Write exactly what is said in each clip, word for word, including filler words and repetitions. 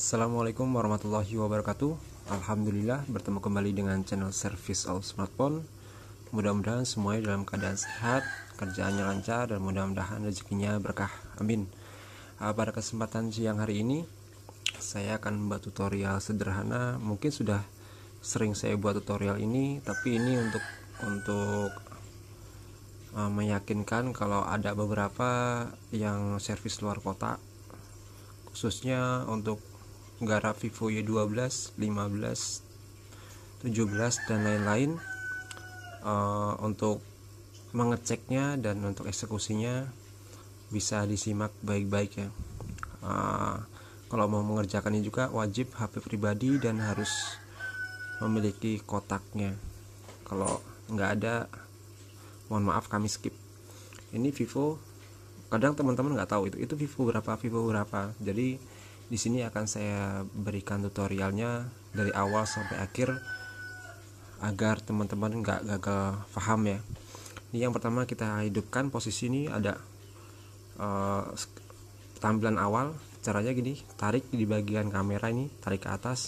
Assalamualaikum warahmatullahi wabarakatuh. Alhamdulillah bertemu kembali dengan channel Service All Smartphone. Mudah-mudahan semuanya dalam keadaan sehat, kerjaannya lancar, dan mudah-mudahan rezekinya berkah. Amin. uh, Pada kesempatan siang hari ini saya akan membuat tutorial sederhana. Mungkin sudah sering saya buat tutorial ini, tapi ini untuk untuk uh, meyakinkan kalau ada beberapa yang servis luar kota, khususnya untuk Gara Vivo Y dua belas, lima belas, tujuh belas dan lain-lain. Uh, untuk mengeceknya dan untuk eksekusinya bisa disimak baik-baik ya. Uh, kalau mau mengerjakannya juga wajib H P pribadi dan harus memiliki kotaknya. Kalau nggak ada, mohon maaf kami skip. Ini Vivo, kadang teman-teman nggak tahu itu itu Vivo berapa, Vivo berapa. Jadi di sini akan saya berikan tutorialnya dari awal sampai akhir agar teman-teman nggak gagal paham ya. Ini yang pertama, kita hidupkan posisi ini ada uh, tampilan awal. Caranya gini, tarik di bagian kamera ini, tarik ke atas.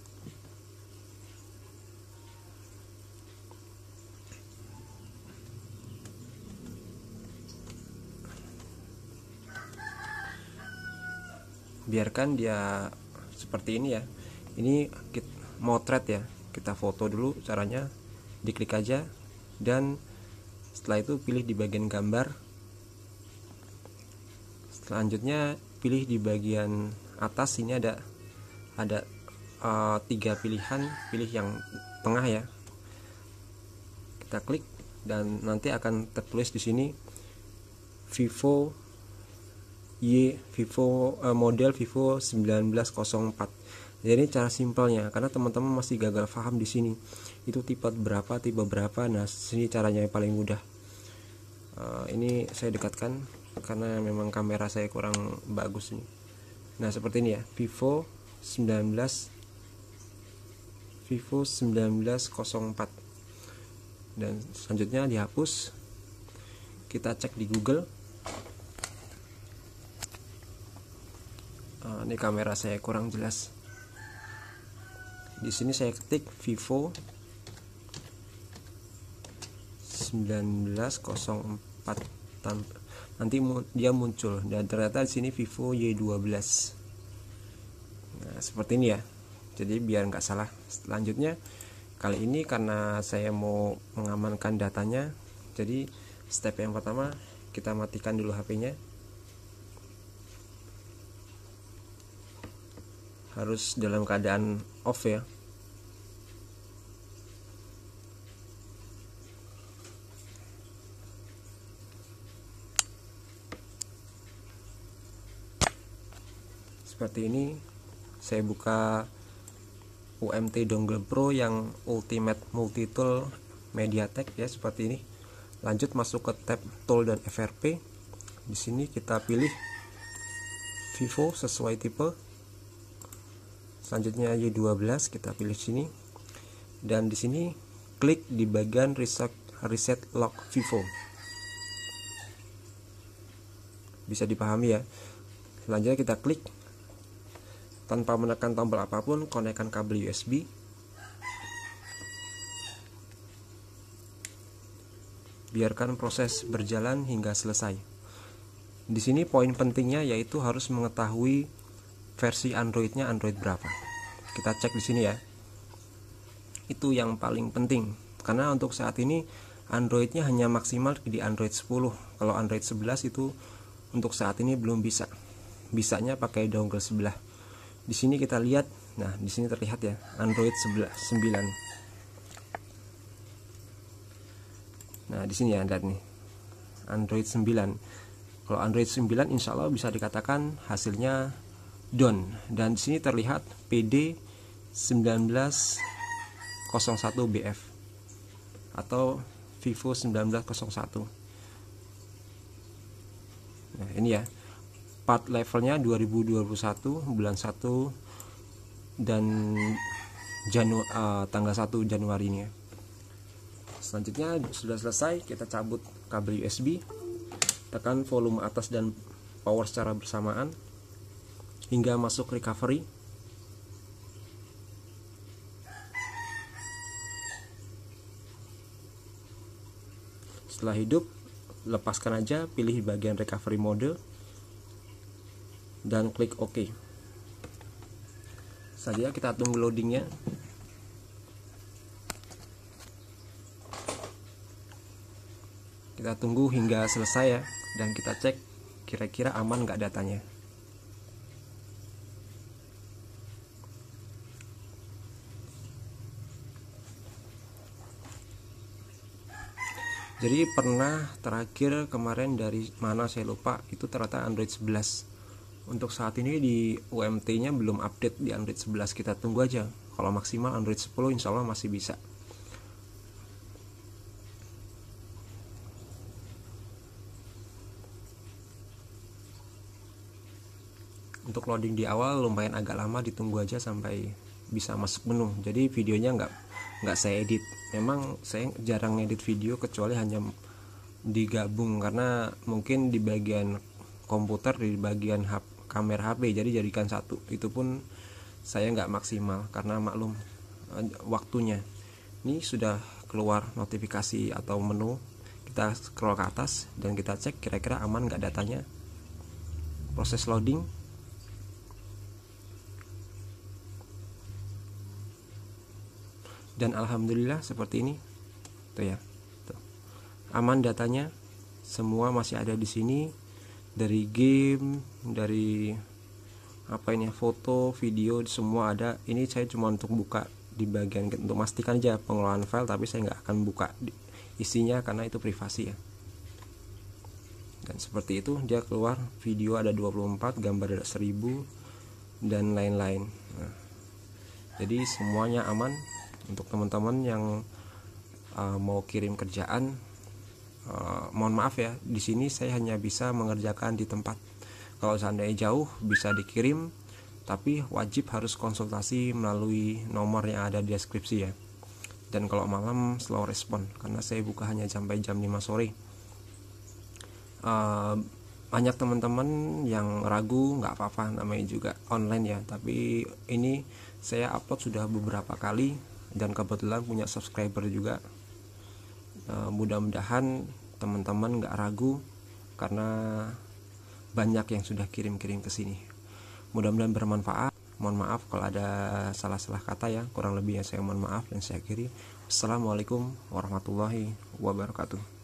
Biarkan dia seperti ini ya. Ini motret ya, kita foto dulu. Caranya diklik aja, dan setelah itu pilih di bagian gambar. Selanjutnya pilih di bagian atas. Ini ada ada uh, tiga pilihan, pilih yang tengah ya. Kita klik dan nanti akan tertulis di sini Vivo Y Vivo uh, model Vivo sembilan belas nol empat. Jadi ini cara simpelnya, karena teman-teman masih gagal paham di sini. Itu tipe berapa, tipe berapa. Nah, sini caranya yang paling mudah. Uh, ini saya dekatkan karena memang kamera saya kurang bagus ini. Nah, seperti ini ya, Vivo sembilan belas Vivo sembilan belas nol empat. Dan selanjutnya dihapus. Kita cek di Google. Uh, ini kamera saya kurang jelas. Di sini saya ketik Vivo sembilan belas nol empat, nanti dia muncul, dan ternyata di sini Vivo Y dua belas. Nah, seperti ini ya. Jadi biar nggak salah. Selanjutnya, kali ini karena saya mau mengamankan datanya, jadi step yang pertama kita matikan dulu H P-nya. Harus dalam keadaan off ya. Seperti ini. Saya buka U M T Dongle Pro yang Ultimate Multi Tool MediaTek ya, seperti ini. Lanjut masuk ke tab Tool dan F R P. Di sini kita pilih Vivo sesuai tipe. Selanjutnya Y dua belas kita pilih sini, dan di sini klik di bagian reset reset lock Vivo. Bisa dipahami ya. Selanjutnya kita klik tanpa menekan tombol apapun, konekkan kabel U S B. Biarkan proses berjalan hingga selesai. Di sini poin pentingnya yaitu harus mengetahui versi Androidnya Android berapa. Kita cek di sini ya. Itu yang paling penting, karena untuk saat ini Androidnya hanya maksimal di Android sepuluh. Kalau Android sebelas itu untuk saat ini belum bisa. Bisanya pakai dongle sebelah. Di sini kita lihat, nah di sini terlihat ya, Android sebelas sembilan. Nah, di sini ya, lihat nih. Android sembilan. Kalau Android sembilan insya Allah bisa dikatakan hasilnya down, dan di sini terlihat P D sembilan belas nol satu B F atau Vivo sembilan belas nol satu. Nah, ini ya, part levelnya dua ribu dua puluh satu bulan satu dan Janu, uh, tanggal satu Januari ini ya. Selanjutnya sudah selesai, kita cabut kabel U S B, tekan volume atas dan power secara bersamaan hingga masuk recovery. Setelah hidup, lepaskan aja, pilih bagian recovery mode dan klik OK. Saja kita tunggu loadingnya. Kita tunggu hingga selesai ya, dan kita cek kira-kira aman nggak datanya. Jadi pernah terakhir kemarin dari mana saya lupa, itu ternyata Android sebelas. Untuk saat ini di U M T-nya belum update di Android sebelas, kita tunggu aja. Kalau maksimal Android sepuluh insya Allah masih bisa. Untuk loading di awal lumayan agak lama, ditunggu aja sampai bisa masuk menu. Jadi videonya nggak nggak saya edit. Memang saya jarang edit video kecuali hanya digabung, karena mungkin di bagian komputer, di bagian H P, kamera H P, jadi jadikan satu. Itu pun saya nggak maksimal karena maklum waktunya. Ini sudah keluar notifikasi atau menu, kita scroll ke atas dan kita cek kira-kira aman nggak datanya. Proses loading. Dan alhamdulillah seperti ini tuh ya, tuh. Aman datanya, semua masih ada di sini, dari game, dari apa ini, foto, video, semua ada. Ini saya cuma untuk buka di bagian untuk memastikan aja pengelolaan file, tapi saya nggak akan buka isinya karena itu privasi ya. Dan seperti itu dia keluar, video ada dua puluh empat, gambar ada seribu dan lain-lain. Nah, jadi semuanya aman. Untuk teman-teman yang uh, mau kirim kerjaan, uh, mohon maaf ya, di sini saya hanya bisa mengerjakan di tempat. Kalau seandainya jauh bisa dikirim, tapi wajib harus konsultasi melalui nomor yang ada di deskripsi ya. Dan kalau malam slow respon, karena saya buka hanya sampai jam lima sore. Uh, banyak teman-teman yang ragu, nggak apa-apa, namanya juga online ya. Tapi ini saya upload sudah beberapa kali dan kebetulan punya subscriber juga. Uh, mudah-mudahan teman-teman nggak ragu karena banyak yang sudah kirim-kirim ke sini. Mudah-mudahan bermanfaat. Mohon maaf kalau ada salah-salah kata ya, kurang lebihnya saya mohon maaf dan saya akhiri. Assalamualaikum warahmatullahi wabarakatuh.